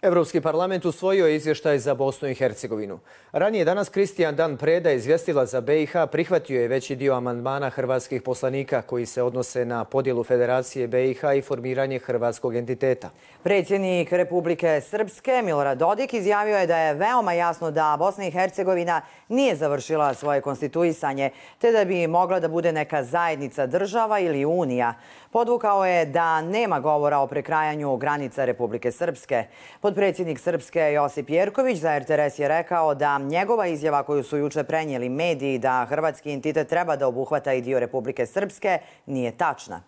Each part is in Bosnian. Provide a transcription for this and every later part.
Evropski parlament usvojio je izvještaj za Bosnu i Hercegovinu. Ranije danas Kristijan Dan Preda, izvjestilac za BiH, prihvatio je veći dio amandmana hrvatskih poslanika koji se odnose na podjelu Federacije BiH i formiranje hrvatskog entiteta. Predsjednik Republike Srpske Milorad Dodik izjavio je da je veoma jasno da Bosna i Hercegovina nije završila svoje konstituisanje, te da bi mogla da bude neka zajednica država ili unija. Podvukao je da nema govora o prekrajanju granica Republike Srpske. Potpredsjednik Srpske Josip Jerković za RTS je rekao da njegova izjava koju su juče prenijeli mediji da hrvatski entitet treba da obuhvata i dio Republike Srpske nije tačna.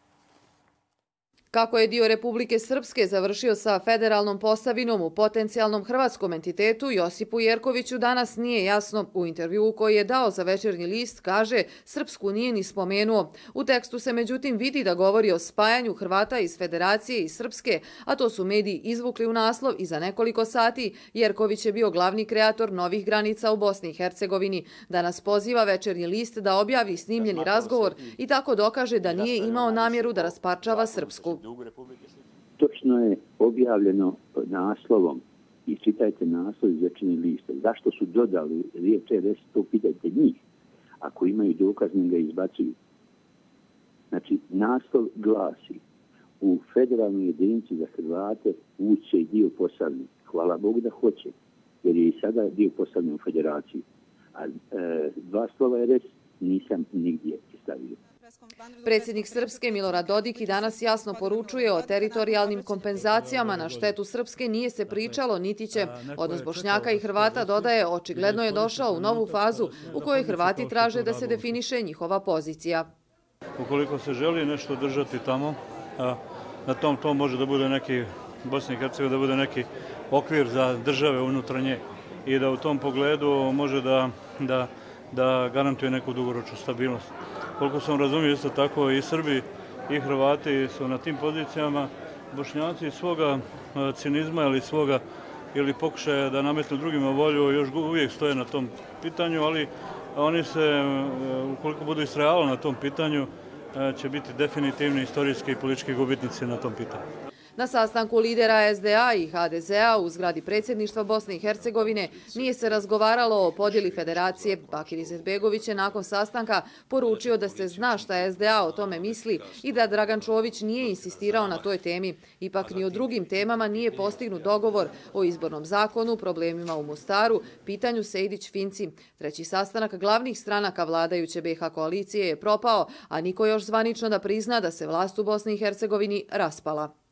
Kako je dio Republike Srpske završio sa federalnom postavinom u potencijalnom hrvatskom entitetu, Josipu Jerkoviću danas nije jasno. U intervjuu koji je dao za Večernji list kaže Srpsku nije ni spomenuo. U tekstu se međutim vidi da govori o spajanju Hrvata iz Federacije i Srpske, a to su mediji izvukli u naslov i za nekoliko sati Jerković je bio glavni kreator novih granica u Bosni i Hercegovini. Danas poziva Večernji list da objavi snimljeni razgovor i tako dokaže da nije imao namjeru da rasparčava Srpsku. Točno je objavljeno naslovom i čitajte naslov iz Večernjeg lista. Zašto su dodali riječ RS, to pitajte njih. Ako imaju dokaz, ga izbacuju. Znači, naslov glasi: u federalnoj jedinici za Hrvate ući i dio Posavine. Hvala Bogu da hoće, jer je i sada dio Posavine u federaciji. A dva slova RS nisam nigdje stavio. Predsjednik Srpske Milorad Dodik i danas jasno poručuje o teritorijalnim kompenzacijama na štetu Srpske nije se pričalo niti će. Odnos Bošnjaka i Hrvata, dodaje, očigledno je došao u novu fazu u kojoj Hrvati traže da se definiše njihova pozicija. Ukoliko se želi nešto držati tamo, na tom može da bude neki Bosna i Hercegovina, da bude neki okvir za države unutarnje i da u tom pogledu može da garantuje neku dugoročnu stabilnost. Koliko sam razumio, isto tako i Srbi i Hrvati su na tim pozicijama. Bošnjaci svoga cinizma ili pokušaja da nametnu drugima volju još uvijek stoje na tom pitanju, ali oni se, ukoliko budu istrajali na tom pitanju, će biti definitivni istorijski i politički gubitnici na tom pitanju. Na sastanku lidera SDA i HDZ-a u zgradi predsjedništva Bosne i Hercegovine nije se razgovaralo o podjeli federacije. Bakir Izetbegović je nakon sastanka poručio da se zna šta SDA o tome misli i da Dragan Čović nije insistirao na toj temi. Ipak ni o drugim temama nije postignut dogovor o izbornom zakonu, problemima u Mostaru, pitanju Sejdić-Finci. Treći sastanak glavnih stranaka vladajuće BiH koalicije je propao, a niko još zvanično da prizna da se vlast u Bosni i Hercegovini raspala.